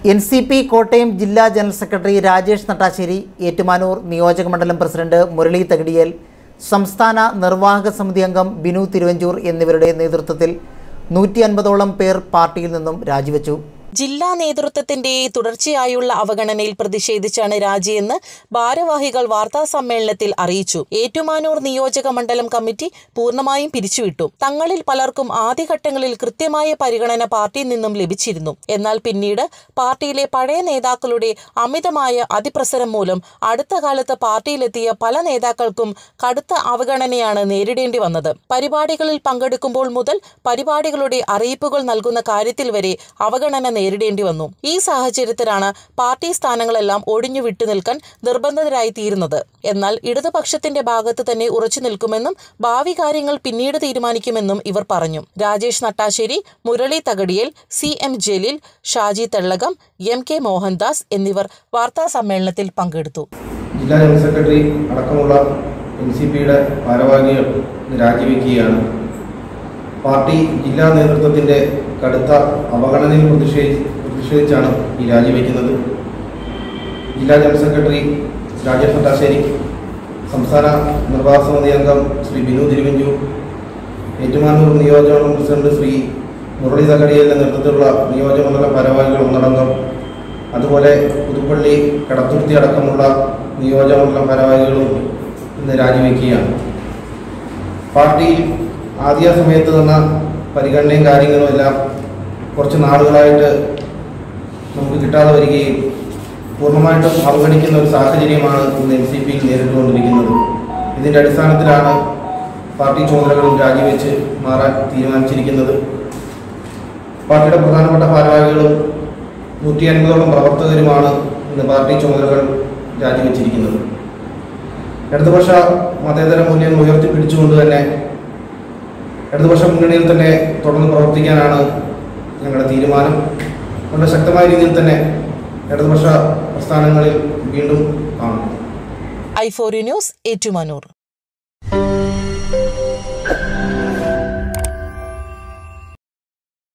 NCP Kottayam ജില്ലാ general secretary Rajesh Nattasseri, Ettumanoor നിയോജകമണ്ഡലം president Murali Thakadiyel, സംസ്ഥാന നിർവാഹക സമിതി അംഗം ബിനു തിരുവഞ്ചൂർ എന്നിവരുടെ നേതൃത്വത്തിൽ 150ഓളം പേർ പാർട്ടിയിൽ നിന്നും രാജിവെച്ചു. ജില്ലാ നേതൃത്വത്തിന്റെ തുടർച്ചയായുള്ള അവഗണനയിൽ പ്രതിഷേധിച്ചാണ് രാജിയെന്ന് ഭാരവാഹികൾ വാർത്താസമ്മേളനത്തിൽ അറിയിച്ചു. ഏറ്റുമാനൂർ നിയോജക മണ്ഡലം കമ്മിറ്റി പൂർണ്ണമായും പിരിച്ചുവിട്ടു. തങ്ങളിൽ പലർക്കും ആദ്യഘട്ടങ്ങളിൽ കൃത്യമായ പരിഗണന പാർട്ടിയിൽ നിന്നും ലഭിച്ചിരുന്നു. എന്നാൽ പിന്നീട് പാർട്ടിയിലെ പഴയ നേതാക്കളുടെ അമിതമായ അതിപ്രസരം മൂലം അടുത്ത കാലത്ത് പാർട്ടിയിലെത്തിയ പല നേതാക്കൾക്കും കടുത്ത അവഗണനയാണ് നേരിടേണ്ടി വന്നത്. പരിപാടികളിൽ പങ്കെടുക്കുമ്പോൾ മുതൽ പരിപാടികളുടെ അറിയിപ്പുകൾ നൽകുന്ന കാര്യത്തിൽ വരെ അവഗണന നേരിടേണ്ടി വന്നു. ഈ സാഹചര്യത്തിലാണ് പാർട്ടി സ്ഥാനങ്ങളെല്ലാം ഒഴിഞ്ഞു വിട്ടുനിൽക്കാൻ നിർബന്ധിതരായി തീരുന്നത്. എന്നാൽ ഇടതുപക്ഷത്തിന്റെ ഭാഗത്ത് തന്നെ ഉറച്ചു നിൽക്കുമെന്നും ഭാവി കാര്യങ്ങൾ പിന്നീട് തീരുമാനിക്കുമെന്നും ഇവർ പറഞ്ഞു. രാജേഷ് നട്ടാശ്ശേരി, മുരളി തകടിയേൽ, CM ജലീൽ, ഷാജി തെള്ളകം, MK മോഹൻദാസ് എന്നിവർ വാർത്താ സമ്മേളനത്തിൽ പങ്കെടുത്തു. ജില്ലാ ജനറൽ സെക്രട്ടറി അടക്കമുള്ള NCPയുടെ ഭാരവാഹികൾ രാജിവെക്കുകയാണ്. പാർട്ടി ജില്ലാ നേതൃത്വത്തിൻ്റെ കടുത്ത അവഗണനയിൽ പ്രതിഷേധിച്ചാണ് ഈ രാജിവെക്കുന്നത്. ജില്ലാ ജനറൽ സെക്രട്ടറി രാജേഷ് നട്ടാശ്ശേരി, സംസ്ഥാന നിർവാഹക സമിതി അംഗം ശ്രീ ബിനു തിരുവഞ്ചൂർ, ഏറ്റുമാനൂർ നിയോജകമണ്ഡലം പ്രസിഡന്റ് ശ്രീ മുരളി തകടിയേലിൻ്റെ നേതൃത്വത്തിലുള്ള നിയോജകമണ്ഡല ഭാരവാഹികൾ ഒന്നടങ്കം, അതുപോലെ പുതുപ്പള്ളി, കടത്തുരുത്തി അടക്കമുള്ള നിയോജകമണ്ഡലം ഭാരവാഹികളും ഇന്ന് രാജിവെക്കുകയാണ്. പാർട്ടിയിൽ ആദ്യ സമയത്ത് തന്ന പരിഗണനയും കാര്യങ്ങളും എല്ലാം കുറച്ച് നാളുകളായിട്ട് നമുക്ക് കിട്ടാതെ വരികയും പൂർണ്ണമായിട്ടും അവഗണിക്കുന്ന ഒരു സാഹചര്യമാണ് ഇന്ന് NCP നേരിട്ടുകൊണ്ടിരിക്കുന്നത്. ഇതിൻ്റെ അടിസ്ഥാനത്തിലാണ് പാർട്ടി ചുമതലകളും രാജിവെച്ച് മാറാൻ തീരുമാനിച്ചിരിക്കുന്നത്. പാർട്ടിയുടെ പ്രധാനപ്പെട്ട ഭാരവാഹികളും 150ഓളം പ്രവർത്തകരുമാണ് ഇന്ന് പാർട്ടി ചുമതലകൾ രാജിവെച്ചിരിക്കുന്നത്. ഇടതുപക്ഷ മതേതര മൂല്യങ്ങൾ ഉയർത്തിപ്പിടിച്ചുകൊണ്ട് തന്നെ ഇടതുപക്ഷ മുന്നണിയിൽ തന്നെ തുടർന്ന് പ്രവർത്തിക്കാനാണ് ഞങ്ങളുടെ തീരുമാനം. വളരെ ശക്തമായ രീതിയിൽ തന്നെ ഇടതുപക്ഷ പ്രസ്ഥാനങ്ങളിൽ വീണ്ടും കാണും. i4u news, Ettumanoor.